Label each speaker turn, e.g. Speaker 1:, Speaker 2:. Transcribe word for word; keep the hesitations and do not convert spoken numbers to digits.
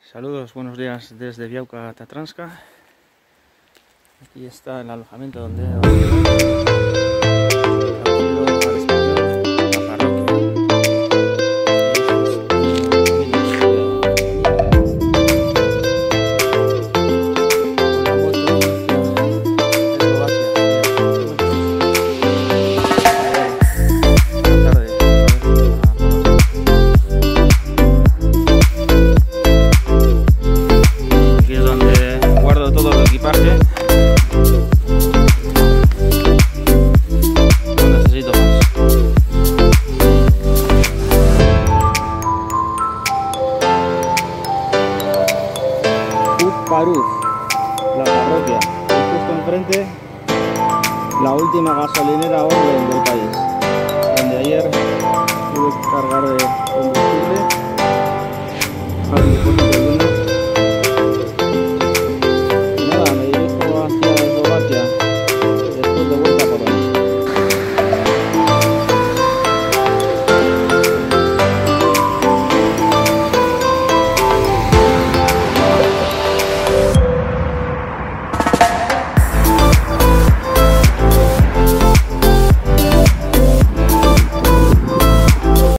Speaker 1: Saludos, buenos días desde Białka, Tatranska. Aquí está el alojamiento donde he Paruz, la parroquia, y justo enfrente la última gasolinera Orlen del país, donde ayer tuve que cargar de combustible.